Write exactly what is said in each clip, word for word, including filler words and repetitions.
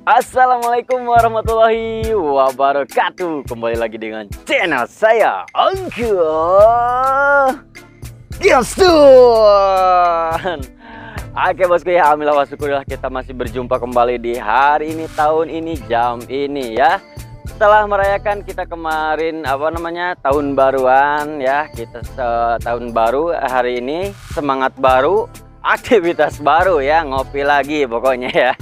Assalamualaikum warahmatullahi wabarakatuh. Kembali lagi dengan channel saya, Angga Gaston. Oke bosku ya, alhamdulillah wa syukurillah kita masih berjumpa kembali di hari ini, tahun ini, jam ini ya. Setelah merayakan kita kemarin apa namanya tahun baruan ya, kita tahun baru hari ini, semangat baru, aktivitas baru ya, ngopi lagi pokoknya ya.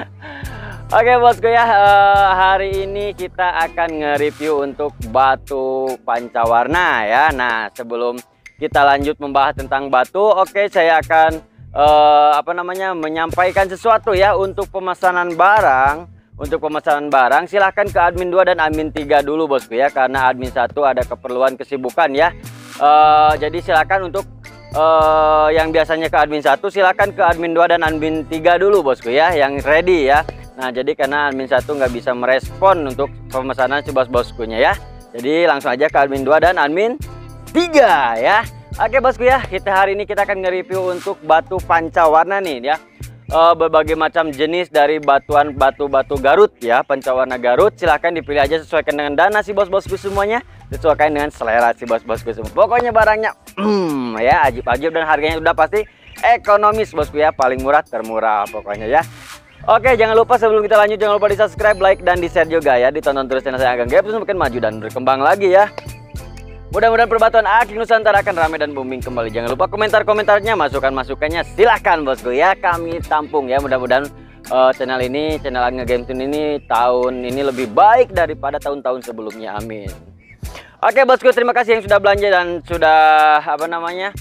Oke bosku ya, uh, hari ini kita akan nge-review untuk batu pancawarna ya. Nah sebelum kita lanjut membahas tentang batu, oke saya akan uh, apa namanya menyampaikan sesuatu ya untuk pemesanan barang. Untuk pemesanan barang silahkan ke admin dua dan admin tiga dulu bosku ya, karena admin satu ada keperluan kesibukan ya. Uh, jadi silahkan untuk uh, yang biasanya ke admin satu silahkan ke admin dua dan admin tiga dulu bosku ya, yang ready ya. Nah jadi karena admin satu nggak bisa merespon untuk pemesanan si bos-boskunya ya, jadi langsung aja ke admin dua dan admin tiga ya. Oke bosku ya, kita hari ini kita akan nge-review untuk batu pancawarna nih ya, e, berbagai macam jenis dari batuan batu-batu Garut ya, pancawarna Garut. Silahkan dipilih aja sesuaikan dengan dana si bos-bosku semuanya, sesuaikan dengan selera si bos-bosku semua. Pokoknya barangnya hmm, ya ajib-ajib dan harganya udah pasti ekonomis bosku ya, paling murah termurah pokoknya ya. Oke, jangan lupa sebelum kita lanjut jangan lupa di subscribe, like, dan di share juga ya. Ditonton terus channel saya Ageng Games semakin maju dan berkembang lagi ya. Mudah-mudahan perbatuan Aki Nusantara akan ramai dan booming kembali. Jangan lupa komentar-komentarnya, masukan-masukannya silahkan bosku ya. Kami tampung ya. Mudah-mudahan uh, channel ini, channel Ageng Games ini tahun ini lebih baik daripada tahun-tahun sebelumnya. Amin. Oke bosku, terima kasih yang sudah belanja dan sudah apa namanya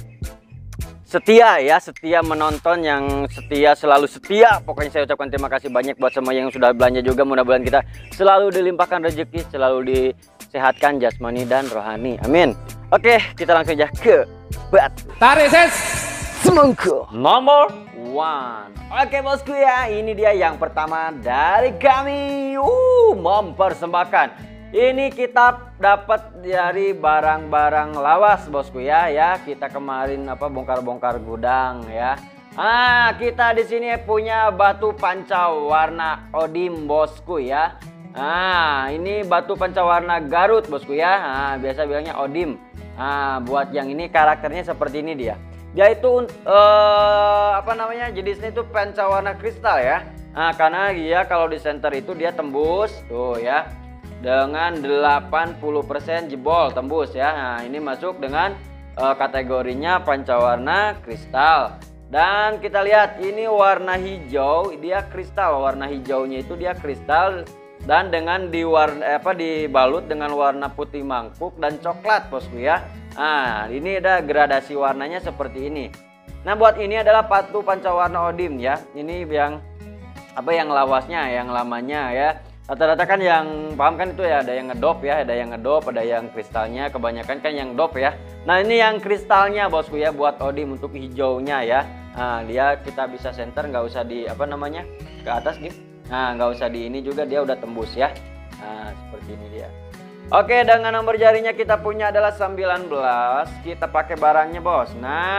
setia ya, setia menonton, yang setia selalu setia. Pokoknya saya ucapkan terima kasih banyak buat semua yang sudah belanja juga. Mudah-mudahan kita selalu dilimpahkan rezeki, selalu disehatkan jasmani dan rohani. Amin. Oke, kita langsung aja ke batu. Tarik ses Semangka nomor one. Oke bosku ya, ini dia yang pertama dari kami. Uh, mempersembahkan. Ini kita dapat dari barang-barang lawas bosku ya, ya kita kemarin apa bongkar-bongkar gudang ya. Ah kita di sini punya batu pancawarna Odim bosku ya. Ah ini batu pancawarna Garut bosku ya. Ah, biasa bilangnya Odim. Ah buat yang ini karakternya seperti ini dia. Dia itu uh, apa namanya jenisnya itu pancawarna kristal ya. Nah karena dia kalau di center itu dia tembus tuh ya, dengan delapan puluh persen jebol tembus ya. Nah ini masuk dengan uh, kategorinya pancawarna kristal. Dan kita lihat ini warna hijau, dia kristal, warna hijaunya itu dia kristal dan dengan diwarna apa dibalut dengan warna putih mangkuk dan coklat bosku ya. Nah ini ada gradasi warnanya seperti ini. Nah buat ini adalah batu pancawarna Odim ya, ini yang apa yang lawasnya, yang lamanya ya. Rata-rata kan yang paham kan itu ya, ada yang ngedop ya, ada yang ngedop, ada yang kristalnya, kebanyakan kan yang dop ya. Nah ini yang kristalnya bosku ya, buat Odim untuk hijaunya ya. Nah dia kita bisa center, nggak usah di apa namanya ke atas gitu. Nah nggak usah di ini juga, dia udah tembus ya. Nah seperti ini dia. Oke, dengan nomor jarinya kita punya adalah sembilan belas. Kita pakai barangnya bos.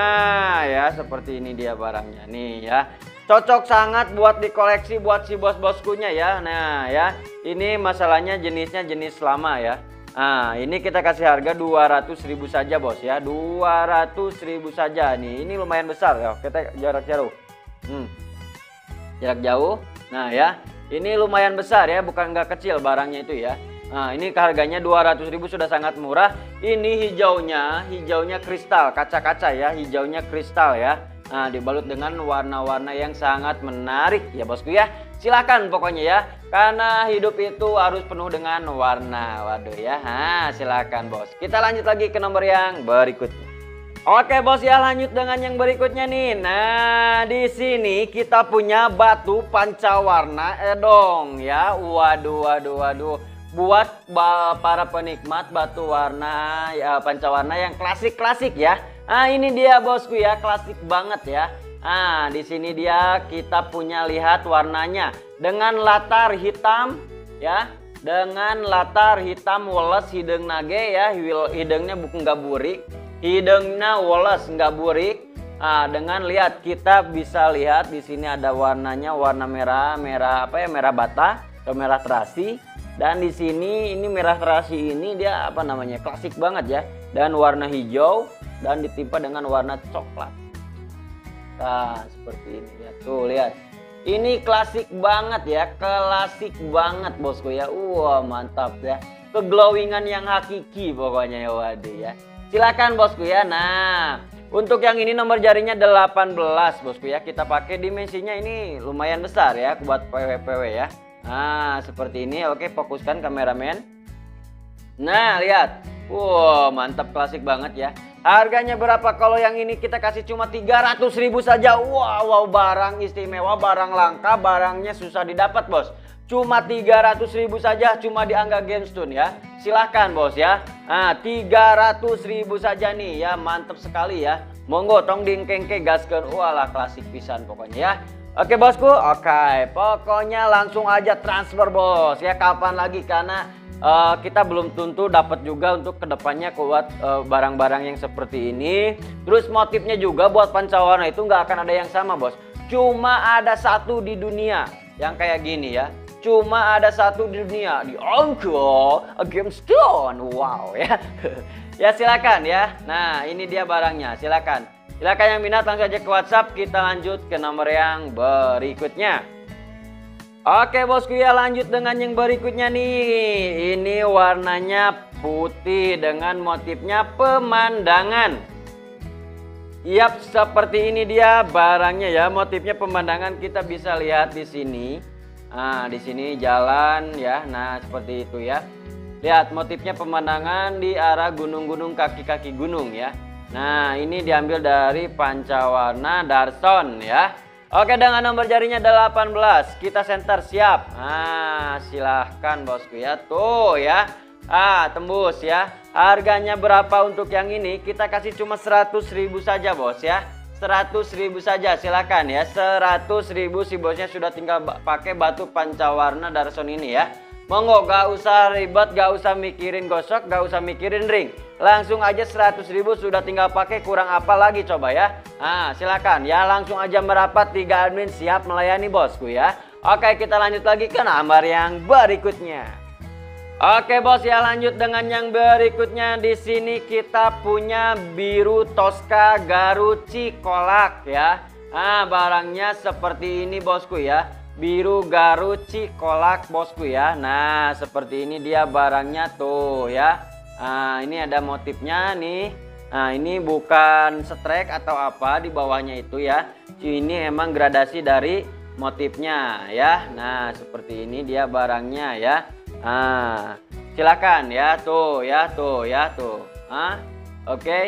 Nah ya seperti ini dia barangnya nih ya. Cocok sangat buat dikoleksi buat si bos-boskunya ya. Nah ya, ini masalahnya jenisnya jenis lama ya. Nah ini kita kasih harga dua ratus ribu saja bos ya, dua ratus ribu saja nih. Ini lumayan besar ya, kita jarak jauh hmm. Jarak jauh. Nah ya, ini lumayan besar ya, bukan nggak kecil barangnya itu ya. Nah ini harganya dua ratus ribu sudah sangat murah. Ini hijaunya, hijaunya kristal, kaca-kaca ya, hijaunya kristal ya. Nah dibalut dengan warna-warna yang sangat menarik ya bosku ya. Silahkan pokoknya ya, karena hidup itu harus penuh dengan warna. Waduh ya. Nah silahkan bos. Kita lanjut lagi ke nomor yang berikutnya. Oke bos ya, lanjut dengan yang berikutnya nih. Nah di sini kita punya batu pancawarna Edong ya. Waduh waduh waduh. Buat para penikmat batu warna ya, pancawarna yang klasik-klasik ya. Nah ini dia bosku ya, klasik banget ya. Nah di sini dia kita punya lihat warnanya dengan latar hitam ya, dengan latar hitam woles hidung nage ya, hidungnya bukan nggak burik, hidungnya woles nggak burik. Nah, dengan lihat kita bisa lihat di sini ada warnanya warna merah, merah apa ya, merah bata atau merah terasi. Dan di sini ini merah terasi ini dia apa namanya, klasik banget ya. Dan warna hijau dan ditimpa dengan warna coklat. Nah, seperti ini ya. Tuh lihat. Ini klasik banget ya, klasik banget bosku ya. Wah, mantap ya. Keglowingan yang hakiki pokoknya ya waduh ya. Silakan bosku ya. Nah, untuk yang ini nomor jarinya delapan belas bosku ya. Kita pakai dimensinya ini lumayan besar ya buat P W P W ya. Nah, seperti ini. Oke, fokuskan kameramen. Nah, lihat. Wow, mantap, klasik banget ya. Harganya berapa? Kalau yang ini kita kasih cuma tiga ratus ribu saja. Wow, wow, barang istimewa, barang langka, barangnya susah didapat bos. Cuma tiga ratus ribu saja, cuma di Angga Gamestone ya. Silahkan bos ya. Nah, tiga ratus ribu saja nih ya, mantap sekali ya. Monggo tong dingkengke gaskeun. Walah, klasik pisan pokoknya ya. Oke bosku, oke. Pokoknya langsung aja transfer bos ya. Kapan lagi, karena Uh, kita belum tentu dapat juga untuk kedepannya kuat barang-barang uh, yang seperti ini. Terus motifnya juga buat pancawarna itu nggak akan ada yang sama bos. Cuma ada satu di dunia yang kayak gini ya. Cuma ada satu di dunia, di Angga Gamestone. Wow ya. Ya silakan ya. Nah ini dia barangnya, silakan. Silakan yang minat langsung aja ke WhatsApp. Kita lanjut ke nomor yang berikutnya. Oke bosku ya, lanjut dengan yang berikutnya nih. Ini warnanya putih dengan motifnya pemandangan. Yap, seperti ini dia barangnya ya. Motifnya pemandangan kita bisa lihat di sini. Nah, di sini jalan ya. Nah, seperti itu ya. Lihat motifnya pemandangan di arah gunung-gunung, kaki-kaki gunung ya. Nah, ini diambil dari pancawarna Darson ya. Oke, dengan nomor jarinya delapan belas, kita center siap. Nah, silahkan bosku ya. Tuh ya. Ah, tembus ya. Harganya berapa untuk yang ini? Kita kasih cuma seratus ribu saja bos ya. seratus ribu saja, silahkan ya. seratus ribu si bosnya sudah tinggal pakai batu pancawarna Darson ini ya. Monggo, gak usah ribet, gak usah mikirin gosok, gak usah mikirin ring. Langsung aja seratus ribu sudah tinggal pakai, kurang apa lagi coba ya. Nah silakan ya, langsung aja merapat, tiga admin siap melayani bosku ya. Oke, kita lanjut lagi ke nomor yang berikutnya. Oke bos ya, lanjut dengan yang berikutnya. Di sini kita punya biru Tosca Garut Cikolak ya. Nah barangnya seperti ini bosku ya. Biru Garut Cikolak bosku ya. Nah seperti ini dia barangnya tuh ya. Nah ini ada motifnya nih. Nah ini bukan strek atau apa di bawahnya itu ya. Ini emang gradasi dari motifnya ya. Nah seperti ini dia barangnya ya. Nah silakan ya, tuh ya, tuh ya, tuh. Nah oke okay.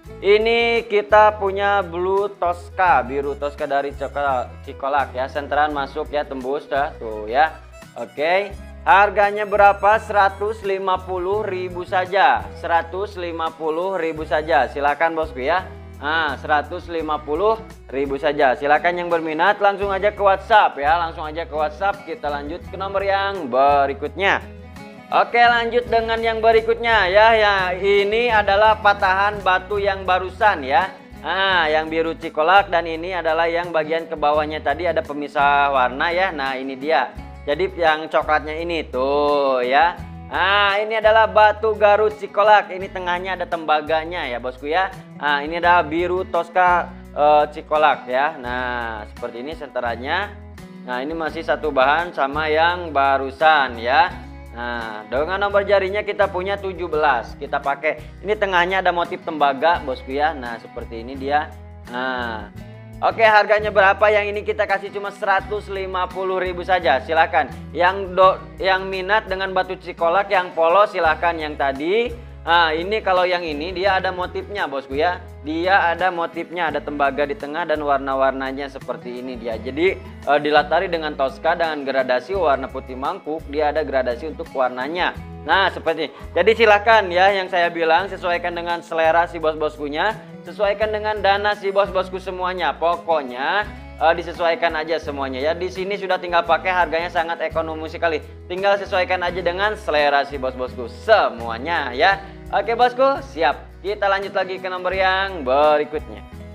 Ini kita punya blue Tosca, biru Tosca dari Cikolak ya. Senteran masuk ya, tembus dah tuh ya. Oke okay. Harganya berapa? seratus lima puluh ribu saja. seratus lima puluh ribu saja. Silakan bosku ya. Nah, seratus lima puluh ribu saja. Silakan yang berminat langsung aja ke WhatsApp ya. Langsung aja ke WhatsApp. Kita lanjut ke nomor yang berikutnya. Oke, lanjut dengan yang berikutnya ya. Ya, ini adalah patahan batu yang barusan ya. Nah, yang biru Cikolak, dan ini adalah yang bagian ke bawahnya tadi ada pemisah warna ya. Nah, ini dia. Jadi yang coklatnya ini tuh ya. Nah ini adalah batu Garut Cikolak. Ini tengahnya ada tembaganya ya bosku ya. Nah ini adalah biru Tosca uh, Cikolak ya. Nah seperti ini senterannya. Nah ini masih satu bahan sama yang barusan ya. Nah dengan nomor jarinya kita punya tujuh belas. Kita pakai. Ini tengahnya ada motif tembaga bosku ya. Nah seperti ini dia. Nah oke, harganya berapa? Yang ini kita kasih cuma seratus lima puluh ribu saja. Silakan. Yang do, yang minat dengan batu Cikolak yang polos silahkan yang tadi. Nah, ini kalau yang ini dia ada motifnya bosku ya. Dia ada motifnya, ada tembaga di tengah dan warna-warnanya seperti ini dia. Jadi eh, dilatari dengan Tosca dengan gradasi warna putih mangkuk, dia ada gradasi untuk warnanya. Nah, seperti ini. Jadi silakan ya, yang saya bilang sesuaikan dengan selera si bos-boskunya, sesuaikan dengan dana si bos-bosku semuanya. Pokoknya uh, disesuaikan aja semuanya ya. Di sini sudah tinggal pakai, harganya sangat ekonomis sekali. Tinggal sesuaikan aja dengan selera si bos-bosku semuanya ya. Oke bosku, siap. Kita lanjut lagi ke nomor yang berikutnya.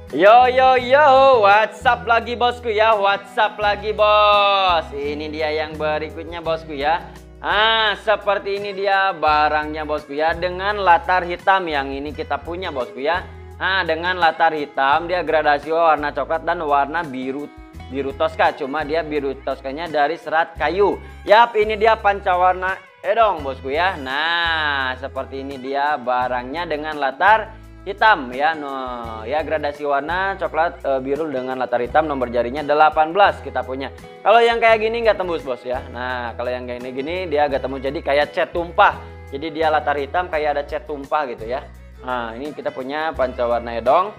Yo yo yo, WhatsApp lagi bosku ya, WhatsApp lagi bos. Ini dia yang berikutnya bosku ya. Ah, seperti ini dia barangnya bosku ya, dengan latar hitam yang ini kita punya bosku ya. Ah, dengan latar hitam dia gradasi warna coklat dan warna biru biru toska, cuma dia biru toskanya dari serat kayu. Yap, ini dia pancawarna edong bosku ya. Nah, seperti ini dia barangnya dengan latar hitam ya. No, ya gradasi warna coklat e, biru dengan latar hitam, nomor jarinya delapan belas kita punya. Kalau yang kayak gini nggak tembus bos ya. Nah, kalau yang kayak gini dia nggak tembus, jadi kayak cat tumpah. Jadi dia latar hitam kayak ada cat tumpah gitu ya. Nah, ini kita punya pancawarna edong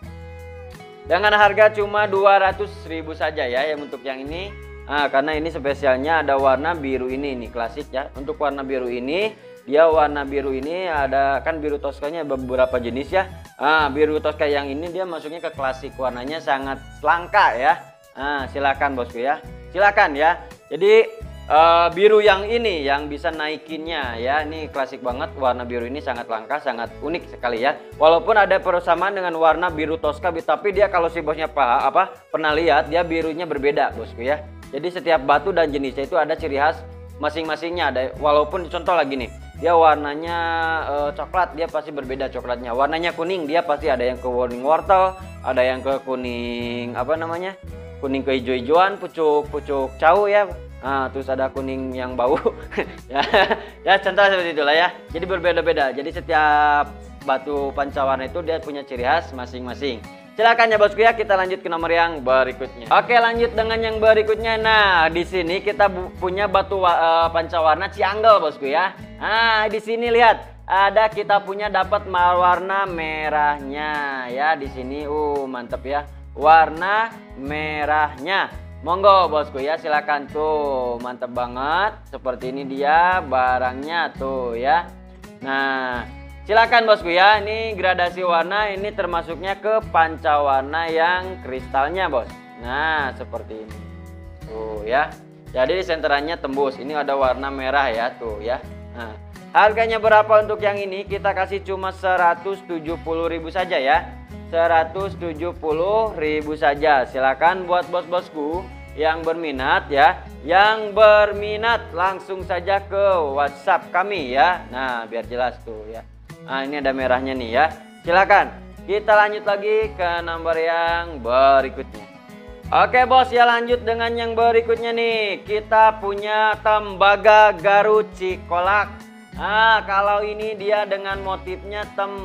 dengan harga cuma dua ratus ribu saja ya, yang untuk yang ini. Nah, karena ini spesialnya ada warna biru ini, ini klasik ya. Untuk warna biru ini, dia warna biru ini ada kan biru toskanya beberapa jenis ya. Ah, biru toska yang ini dia masuknya ke klasik, warnanya sangat langka ya. Ah, silakan bosku ya, silakan ya. Jadi uh, biru yang ini yang bisa naikinnya ya, ini klasik banget. Warna biru ini sangat langka, sangat unik sekali ya. Walaupun ada persamaan dengan warna biru toska, tapi dia kalau si bosnya apa, apa pernah lihat, dia birunya berbeda bosku ya. Jadi setiap batu dan jenisnya itu ada ciri khas masing-masingnya. Ada, walaupun contoh lagi nih, dia warnanya e, coklat, dia pasti berbeda coklatnya. Warnanya kuning, dia pasti ada yang ke kuning wortel, ada yang ke kuning apa namanya, kuning kehijau-hijauan, pucuk-pucuk cau ya. Nah, terus ada kuning yang bau. ya, ya contoh seperti itulah ya. Jadi berbeda-beda. Jadi setiap batu pancawarna itu dia punya ciri khas masing-masing. Silakan ya bosku ya, kita lanjut ke nomor yang berikutnya. Oke, lanjut dengan yang berikutnya. Nah, di sini kita punya batu uh, pancawarna Cianggel bosku ya. Nah, di sini lihat, ada kita punya dapat warna merahnya ya di sini. Uh, mantep ya. Warna merahnya. Monggo bosku ya, silakan tuh. Mantep banget. Seperti ini dia barangnya tuh ya. Nah, silakan bosku ya, ini gradasi warna ini termasuknya ke pancawarna yang kristalnya bos. Nah, seperti ini. Tuh ya. Jadi senterannya tembus. Ini ada warna merah ya tuh ya. Nah, harganya berapa untuk yang ini? Kita kasih cuma seratus tujuh puluh ribu saja ya. seratus tujuh puluh ribu saja. Silakan buat bos-bosku yang berminat ya. Yang berminat langsung saja ke WhatsApp kami ya. Nah, biar jelas tuh ya. Nah, ini ada merahnya nih ya. Silakan. Kita lanjut lagi ke nomor yang berikutnya. Oke bos ya, lanjut dengan yang berikutnya nih. Kita punya tembaga Garut Cikolak. Nah, kalau ini dia dengan motifnya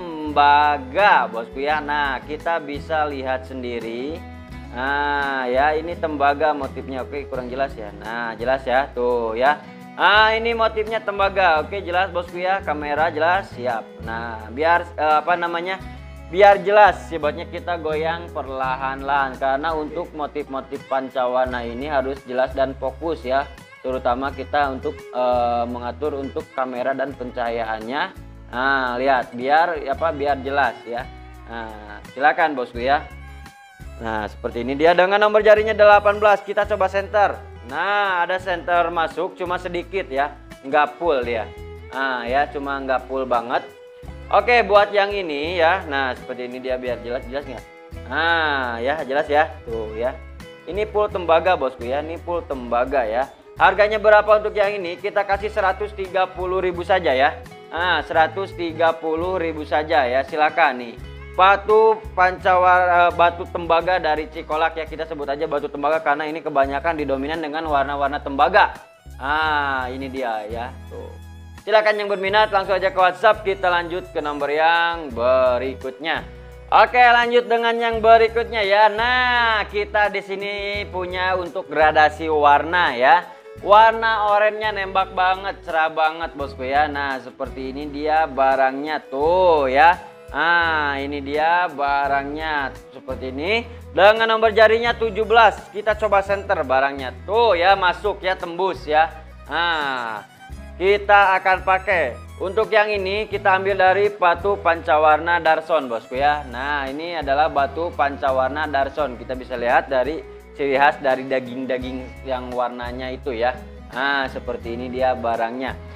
tembaga bosku ya. Nah, kita bisa lihat sendiri. Nah ya, ini tembaga motifnya. Oke, kurang jelas ya. Nah, jelas ya tuh ya. Ah, ini motifnya tembaga. Oke, jelas bosku ya, kamera jelas, siap. Nah, biar eh, apa namanya, biar jelas sebabnya kita goyang perlahan-lahan, karena untuk motif-motif pancawarna ini harus jelas dan fokus ya, terutama kita untuk eh, mengatur untuk kamera dan pencahayaannya. Nah, lihat, biar apa, biar jelas ya. Nah, silakan bosku ya. Nah, seperti ini dia dengan nomor jarinya delapan belas. Kita coba center. Nah, ada center masuk cuma sedikit ya, nggak full dia. Nah ya, cuma nggak full banget. Oke, buat yang ini ya. Nah, seperti ini dia, biar jelas, jelas nggak? Nah ya, jelas ya tuh ya. Ini full tembaga bosku ya, ini full tembaga ya. Harganya berapa untuk yang ini? Kita kasih seratus tiga puluh ribu saja ya. Nah, seratus tiga puluh ribu saja ya. Silakan nih. Batu pancawar batu tembaga dari Cikolak ya, kita sebut aja batu tembaga karena ini kebanyakan didominan dengan warna-warna tembaga. Ah, ini dia ya tuh. Silakan yang berminat langsung aja ke WhatsApp. Kita lanjut ke nomor yang berikutnya. Oke, lanjut dengan yang berikutnya ya. Nah, kita di sini punya untuk gradasi warna ya. Warna oranye nembak banget, cerah banget bosku ya. Nah, seperti ini dia barangnya tuh ya. Ah, ini dia barangnya seperti ini dengan nomor jarinya tujuh belas. Kita coba center barangnya tuh ya, masuk ya, tembus ya. Nah, kita akan pakai untuk yang ini, kita ambil dari batu pancawarna Darson bosku ya. Nah, ini adalah batu pancawarna Darson. Kita bisa lihat dari ciri khas dari daging-daging yang warnanya itu ya. Nah, seperti ini dia barangnya.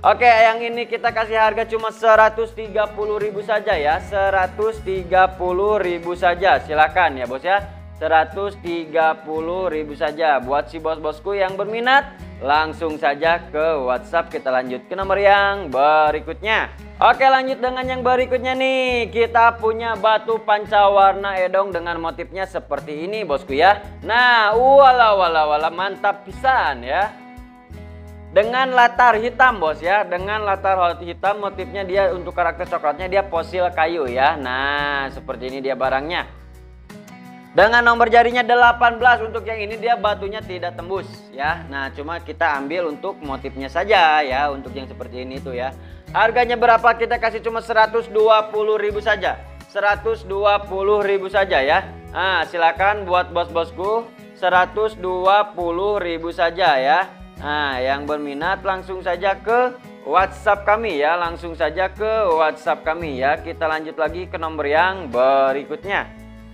Oke, yang ini kita kasih harga cuma seratus tiga puluh ribu saja ya. seratus tiga puluh ribu saja. Silakan ya, Bos ya. seratus tiga puluh ribu saja. Buat si bos-bosku yang berminat, langsung saja ke WhatsApp. Kita lanjut ke nomor yang berikutnya. Oke, lanjut dengan yang berikutnya nih. Kita punya batu pancawarna edong dengan motifnya seperti ini, Bosku ya. Nah, wala wala wala mantap pisan ya. Dengan latar hitam, Bos ya. Dengan latar hitam, motifnya dia untuk karakter coklatnya dia fosil kayu ya. Nah, seperti ini dia barangnya. Dengan nomor jarinya delapan belas, untuk yang ini dia batunya tidak tembus ya. Nah, cuma kita ambil untuk motifnya saja ya, untuk yang seperti ini tuh ya. Harganya berapa? Kita kasih cuma seratus dua puluh ribu saja. seratus dua puluh ribu saja ya. Nah, silakan buat bos-bosku, seratus dua puluh ribu saja ya. Nah, yang berminat langsung saja ke WhatsApp kami ya, langsung saja ke WhatsApp kami ya. Kita lanjut lagi ke nomor yang berikutnya.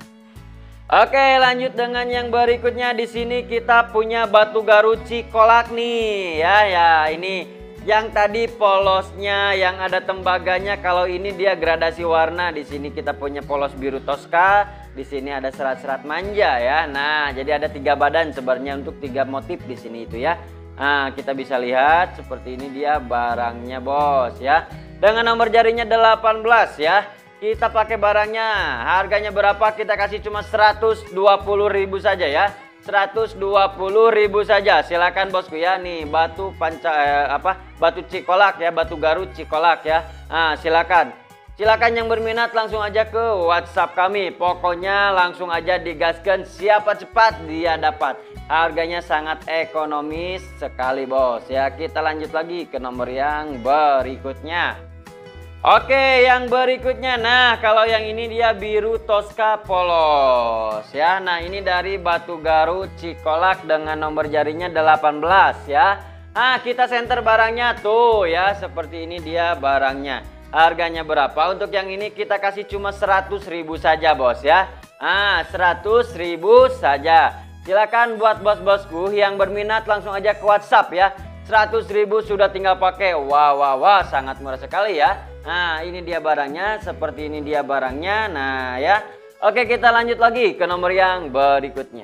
Oke, lanjut dengan yang berikutnya. Di sini kita punya batu garu cikolak nih ya. Ya, ini yang tadi polosnya, yang ada tembaganya. Kalau ini dia gradasi warna. Di sini kita punya polos biru Tosca. Di sini ada serat-serat manja ya. Nah, jadi ada tiga badan sebenarnya untuk tiga motif di sini itu ya. Nah, kita bisa lihat seperti ini dia barangnya, Bos ya. Dengan nomor jarinya delapan belas ya. Kita pakai barangnya. Harganya berapa? Kita kasih cuma seratus dua puluh ribu saja ya. seratus dua puluh ribu saja. Silakan bosku ya. Nih batu panca eh, apa? Batu cikolak ya, batu garu cikolak ya. Nah, silakan. Silakan yang berminat langsung aja ke WhatsApp kami. Pokoknya langsung aja digaskan, siapa cepat dia dapat. Harganya sangat ekonomis sekali, Bos ya. Kita lanjut lagi ke nomor yang berikutnya. Oke, yang berikutnya. Nah, kalau yang ini dia biru Tosca polos ya. Nah, ini dari batu garu cikolak dengan nomor jarinya delapan belas ya. Nah, kita center barangnya tuh ya. Seperti ini dia barangnya. Harganya berapa? Untuk yang ini kita kasih cuma seratus ribu saja, Bos ya. Ah, seratus ribu saja. Silakan buat bos-bosku yang berminat langsung aja ke WhatsApp ya. seratus ribu sudah tinggal pakai. Wah, wah, wah, sangat murah sekali ya. Nah, ini dia barangnya, seperti ini dia barangnya. Nah, ya. Oke, kita lanjut lagi ke nomor yang berikutnya.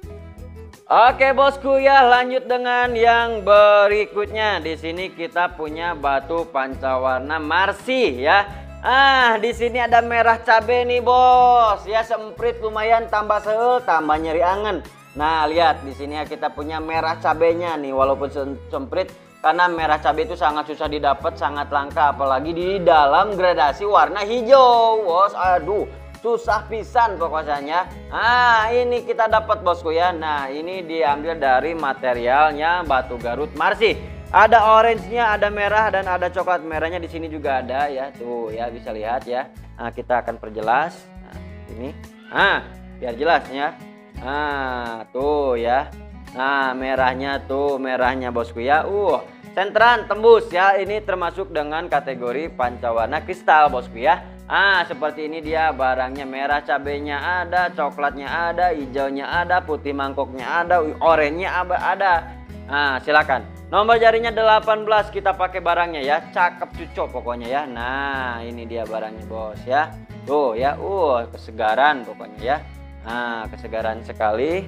Oke, bosku ya, lanjut dengan yang berikutnya. Di sini kita punya batu pancawarna Marsi ya. Ah, di sini ada merah cabe nih, Bos. Ya, semprit lumayan, tambah sehel, tambah nyeri angen. Nah, lihat di sini ya, kita punya merah cabenya nih, walaupun semprit karena merah cabai itu sangat susah didapat, sangat langka, apalagi di dalam gradasi warna hijau, Bos. Aduh, susah pisan pokoknya. Nah, ini kita dapat, bosku ya. Nah, ini diambil dari materialnya batu Garut Marsi. Ada orange-nya, ada merah dan ada coklat. Merahnya di sini juga ada ya. Tuh ya, bisa lihat ya. Nah, kita akan perjelas. Nah, ini. Nah, biar jelas ya. Nah, tuh ya. Nah, merahnya tuh, merahnya bosku ya. Uh, senteran tembus ya. Ini termasuk dengan kategori pancawarna kristal, bosku ya. Ah, seperti ini dia barangnya. Merah cabenya ada, coklatnya ada, hijaunya ada, putih mangkoknya ada, oranye ada. Nah, silakan. Nomor jarinya delapan belas, kita pakai barangnya ya. Cakep cucok pokoknya ya. Nah, ini dia barangnya, Bos ya. Tuh ya, uh, kesegaran pokoknya ya. Nah, kesegaran sekali.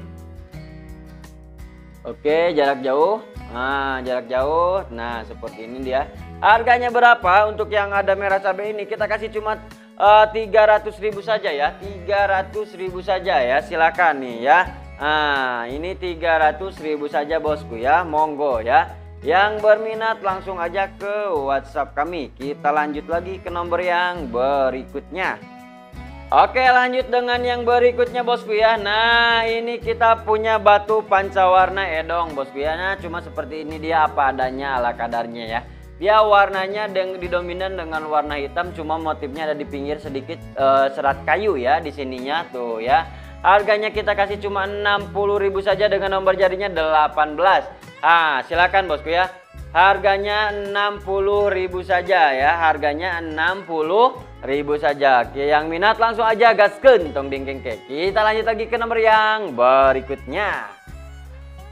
Oke, jarak jauh. Nah, jarak jauh. Nah, seperti ini dia. Harganya berapa? Untuk yang ada merah cabai ini kita kasih cuma uh, tiga ratus ribu saja ya. tiga ratus ribu saja ya. Silakan nih ya. Nah, ini tiga ratus ribu saja, bosku ya. Monggo ya. Yang berminat langsung aja ke WhatsApp kami. Kita lanjut lagi ke nomor yang berikutnya. Oke, lanjut dengan yang berikutnya, bosku ya. Nah, ini kita punya batu pancawarna edong, bosku ya. Nah, cuma seperti ini dia, apa adanya, ala kadarnya ya. Dia warnanya didominan dengan warna hitam, cuma motifnya ada di pinggir sedikit uh, serat kayu ya di sininya tuh ya. Harganya kita kasih cuma enam puluh ribu saja dengan nomor jarinya delapan belas. Ah, silakan bosku ya. Harganya enam puluh ribu saja ya. Harganya enam puluh ribu saja. Yang minat langsung aja gaskeun tong dingkeng ke. Kita lanjut lagi ke nomor yang berikutnya.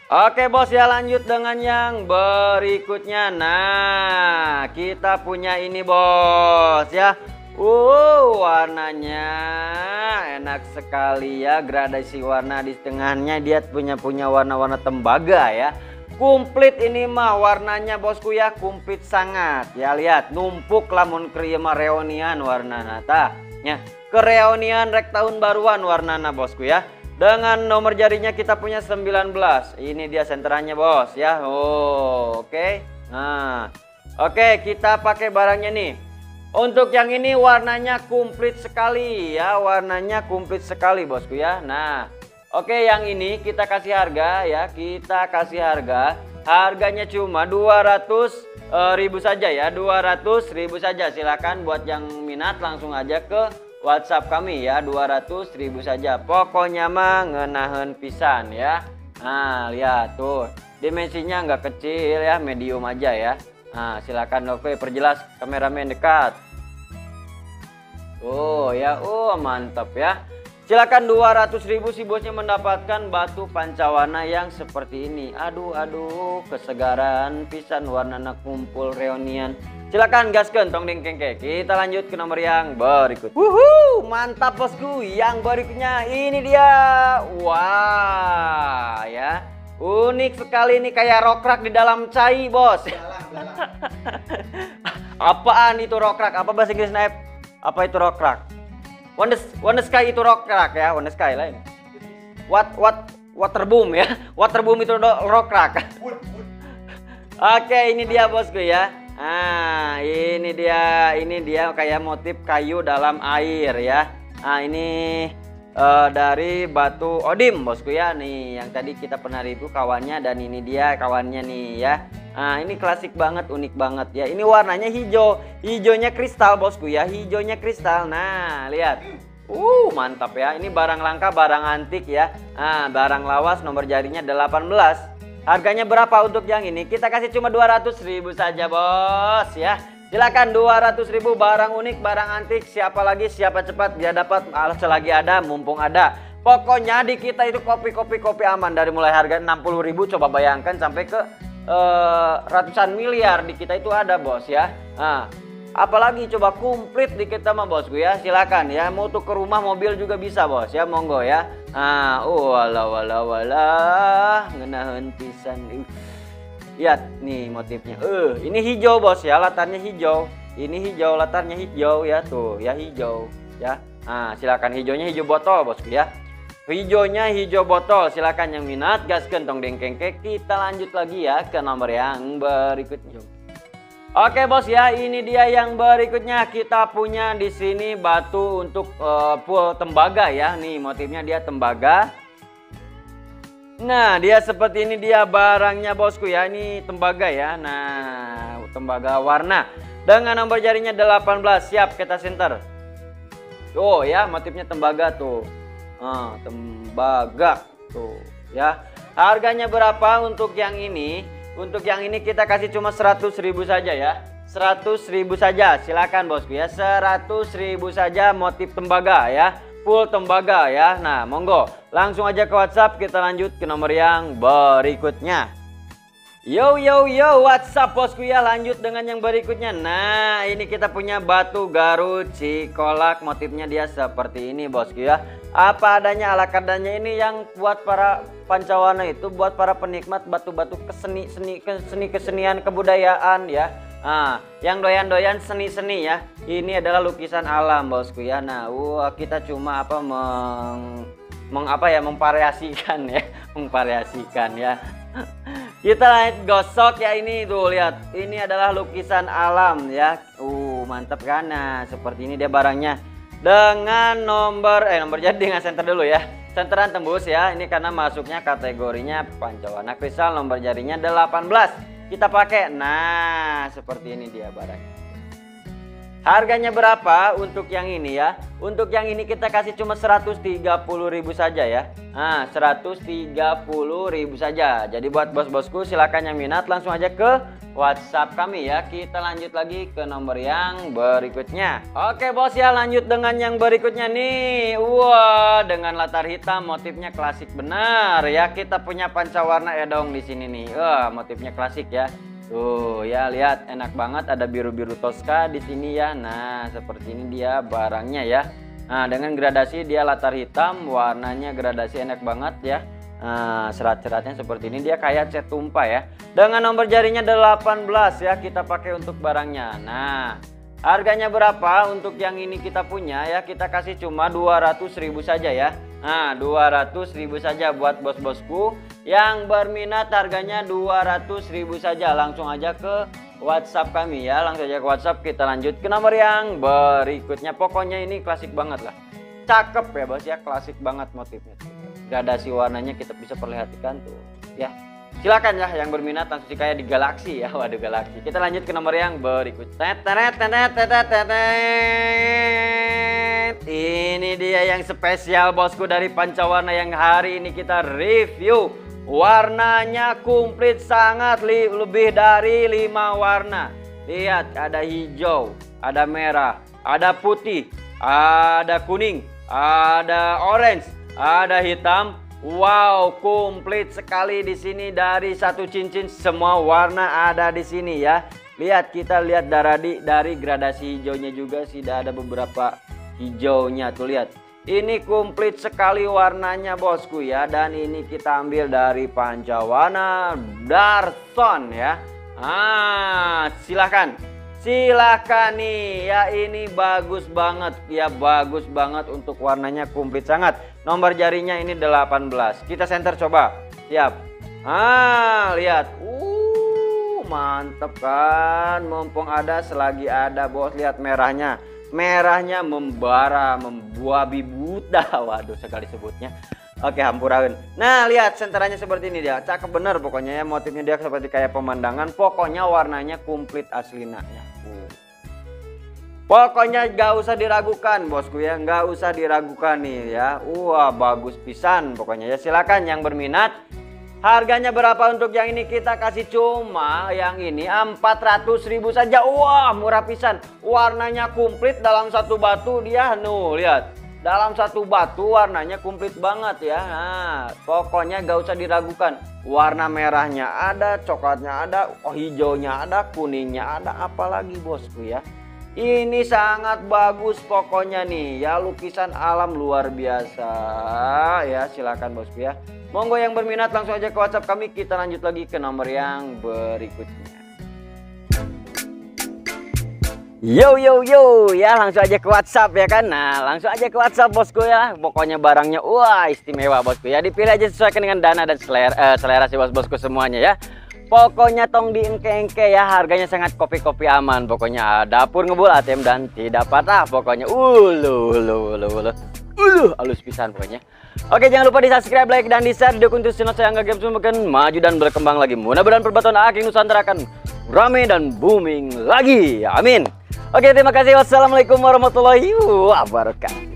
Oke bos ya, lanjut dengan yang berikutnya. Nah, kita punya ini bos ya. Uh, warnanya enak sekali ya. Gradasi warna di tengahnya dia punya punya warna-warna tembaga ya. Komplit ini mah warnanya bosku ya, komplit sangat. Ya lihat, numpuk lamun kriema reunian warna nata. Ya, kereunian rek tahun baruan warnana bosku ya. Dengan nomor jarinya kita punya sembilan belas. Ini dia senterannya bos ya. Oh, oke. Okay. Nah, oke okay, kita pakai barangnya nih. Untuk yang ini warnanya komplit sekali ya, warnanya komplit sekali bosku ya. Nah, oke okay, yang ini kita kasih harga ya, kita kasih harga. Harganya cuma dua ratus ribu saja ya, dua ratus ribu saja. Silakan buat yang minat langsung aja ke WhatsApp kami ya, dua ratus ribu saja. Pokoknya mah ngenahen pisan ya. Nah, lihat tuh. Dimensinya nggak kecil ya, medium aja ya. Nah, silakan oke, perjelas kameramen dekat. Oh ya, oh mantap ya. Silakan dua ratus ribu si bosnya mendapatkan batu pancawarna yang seperti ini. Aduh aduh, kesegaran pisan warnana kumpul reunian. Silakan gaskeun tong dengkengke. Kita lanjut ke nomor yang berikut. Wuhu, mantap bosku. Yang berikutnya ini dia. Wah, ya. Unik sekali ini, kayak rokrak di dalam cai, bos. Apaan itu rokrak? Apa bahasa Inggris naib? Apa itu rokrak? One the, one the sky itu rokrak ya, one the sky lain. What what water boom ya? Water boom itu rokrak. Oke, ini dia bosku ya. Nah, ini dia, ini dia kayak motif kayu dalam air ya. Nah, ini uh, dari batu odim bosku ya. Nih, yang tadi kita pernah review kawannya, dan ini dia kawannya nih ya. Nah, ini klasik banget, unik banget ya. Ini warnanya hijau, hijaunya kristal bosku ya, hijaunya kristal. Nah, lihat. Uh, mantap ya. Ini barang langka, barang antik ya. Nah, barang lawas, nomor jarinya delapan belas. Harganya berapa untuk yang ini? Kita kasih cuma dua ratus ribu saja bos ya. Silakan dua ratus ribu, barang unik, barang antik. Siapa lagi, siapa cepat dia dapat. Selagi ada, mumpung ada. Pokoknya di kita itu kopi-kopi kopi aman. Dari mulai harga enam puluh ribu, coba bayangkan sampai ke uh, ratusan miliar di kita itu ada bos ya. Nah, apalagi coba komplit di kita mah bosku ya. Silakan ya, mau tuh ke rumah, mobil juga bisa bos ya, monggo ya. Nah, oh walah walah walah, ngenahen pisan. Uh. Lihat nih motifnya. Eh, uh, ini hijau bos ya, latarnya hijau. Ini hijau, latarnya hijau ya, tuh ya, hijau ya. Nah, silakan, hijaunya hijau botol bosku ya. Hijaunya hijau botol. Silakan yang minat gaskeun tong dengkengke. Kita lanjut lagi ya ke nomor yang berikutnya. Oke bos ya, ini dia yang berikutnya. Kita punya di sini batu untuk uh, pool tembaga ya. Nih motifnya dia tembaga. Nah, dia seperti ini dia barangnya bosku ya. Ini tembaga ya. Nah, tembaga warna dengan nomor jarinya delapan belas. Siap kita center. Oh ya, motifnya tembaga tuh. Nah, tembaga tuh ya. Harganya berapa untuk yang ini? Untuk yang ini kita kasih cuma seratus ribu saja ya. seratus ribu saja. Silakan bosku ya. seratus ribu saja motif tembaga ya. Full tembaga ya. Nah, monggo. Langsung aja ke WhatsApp, kita lanjut ke nomor yang berikutnya. Yo yo yo, WhatsApp bosku ya. Lanjut dengan yang berikutnya. Nah, ini kita punya batu Garut Cikolak. Motifnya dia seperti ini bosku ya. Apa adanya, ala kadanya. Ini yang buat para pancawarna itu, buat para penikmat batu-batu keseni seni keseni kesenian kebudayaan ya. Nah, yang doyan-doyan seni-seni ya. Ini adalah lukisan alam bosku ya. Nah, wah, kita cuma apa meng, meng apa ya memvariasikan ya, memvariasikan ya. Kita gosok ya, ini tuh lihat. Ini adalah lukisan alam ya. Uh, mantap kan. Nah, seperti ini dia barangnya. Dengan nomor eh nomor jadi dengan center dulu ya. Senteran tembus ya. Ini karena masuknya kategorinya pancawarna kristal, nomor jarinya delapan belas. Kita pakai. Nah, seperti ini dia barangnya. Harganya berapa untuk yang ini ya? Untuk yang ini kita kasih cuma seratus tiga puluh ribu saja ya. Nah, seratus tiga puluh ribu saja. Jadi buat bos-bosku silakan yang minat langsung aja ke WhatsApp kami ya. Kita lanjut lagi ke nomor yang berikutnya. Oke bos ya, lanjut dengan yang berikutnya nih. Wah, dengan latar hitam, motifnya klasik benar ya. Kita punya pancawarna edong di sini nih. Wah, motifnya klasik ya. Tuh ya, lihat enak banget, ada biru-biru Tosca di sini ya. Nah, seperti ini dia barangnya ya. Nah, dengan gradasi dia latar hitam, warnanya gradasi enak banget ya. Nah, serat-seratnya seperti ini, dia kayak cat tumpah ya. Dengan nomor jarinya delapan belas ya, kita pakai untuk barangnya. Nah, harganya berapa untuk yang ini kita punya ya? Kita kasih cuma dua ratus ribu saja ya. Nah, dua ratus ribu saja buat bos-bosku yang berminat, harganya dua ratus ribu saja. Langsung aja ke WhatsApp kami ya. Langsung aja ke WhatsApp, kita lanjut ke nomor yang berikutnya. Pokoknya ini klasik banget lah. Cakep ya bos ya, klasik banget motifnya. Gradasi warnanya kita bisa perlihatkan tuh ya. Silakan ya yang berminat langsung kayak di Galaxy ya. Waduh, Galaxy. Kita lanjut ke nomor yang berikutnya. Ini dia yang spesial bosku dari pancawarna yang hari ini kita review. Warnanya komplit sangat, li lebih dari lima warna. Lihat, ada hijau, ada merah, ada putih, ada kuning, ada orange, ada hitam. Wow, komplit sekali di sini dari satu cincin, semua warna ada di sini ya. Lihat, kita lihat dari dari gradasi hijaunya juga sudah ada beberapa hijaunya tuh, lihat. Ini komplit sekali warnanya bosku ya, dan ini kita ambil dari pancawarna Darson ya. Ah, silahkan. Silahkan nih ya, ini bagus banget ya, bagus banget untuk warnanya komplit sangat. Nomor jarinya ini delapan belas. Kita center coba. Siap. Ah, lihat. Uh, mantep kan. Mumpung ada selagi ada bos, lihat merahnya. Merahnya membara, membuabi buta. Waduh, sekali sebutnya. Oke, hampuraun. Nah, lihat senterannya seperti ini dia. Cakep bener pokoknya ya. Motifnya dia seperti kayak pemandangan. Pokoknya warnanya komplit aslina ya. Uh. Pokoknya gak usah diragukan bosku ya. Gak usah diragukan nih ya. Wah, bagus pisan pokoknya ya. Silakan yang berminat. Harganya berapa untuk yang ini? Kita kasih cuma yang ini empat ratus ribu saja. Wah, murah pisan. Warnanya komplit dalam satu batu dia. Nuh, lihat. Dalam satu batu warnanya komplit banget ya. Nah, pokoknya gak usah diragukan. Warna merahnya ada, coklatnya ada, oh hijaunya ada, kuningnya ada, apalagi bosku ya. Ini sangat bagus pokoknya nih ya, lukisan alam luar biasa ya. Silakan bosku ya. Monggo yang berminat langsung aja ke WhatsApp kami. Kita lanjut lagi ke nomor yang berikutnya. Yo yo yo ya, langsung aja ke WhatsApp ya kan. Nah, langsung aja ke WhatsApp bosku ya. Pokoknya barangnya wah istimewa bosku ya. Dipilih aja sesuaikan dengan dana dan selera, eh, selera si bos-bosku semuanya ya. Pokoknya tong di engke-engke ya, harganya sangat kopi-kopi aman. Pokoknya dapur ngebul A T M dan tidak patah. Pokoknya ulu ulu ulu ulu ulu halus pisan pokoknya. Oke, jangan lupa di subscribe, like, dan di share video untuk channel saya nggak game semakin maju dan berkembang lagi. Mudah-mudahan perbatasan Aking Nusantara akan rame dan booming lagi. Amin. Oke, terima kasih. Wassalamualaikum warahmatullahi wabarakatuh.